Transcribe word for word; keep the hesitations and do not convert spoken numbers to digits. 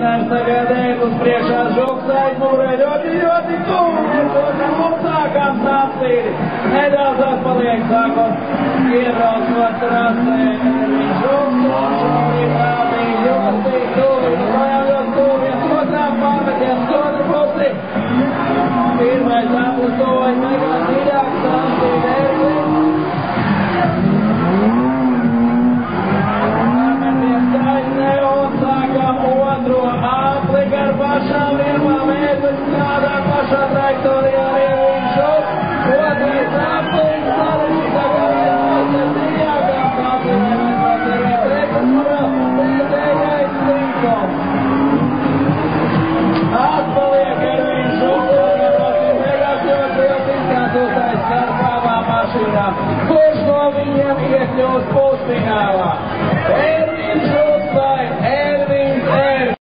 Mēģinājums tagad ēt uz priekšā žoks aizmūrē. Ļoti, ļoti tuvu. Mēs mums sākām sāptīri. Nedaudz atpaliek sākot iebrauc no trasē. Viņš žoks un šobrīd rādīja ļoti tuvu. Joprojām ļoti tuvu. Viens otrām pārmetiem sodu pusi. Pirmais aplusojas nekā dziļāk sāptīri Ervins. Pašām virmām ēdus kādā pašā trajektorijā arī viņš šoks. Otrais aplis, sarežģītākā vietā, dziļākā pārsvarē, mēs atcerējām trekas morā, pēdējais Linkolns. Atpaliek Ervīns šoks, un beigās ļoti liels izkārtotais starp abām mašīnām. Kurš no viņiem iekļūst pusfinālā?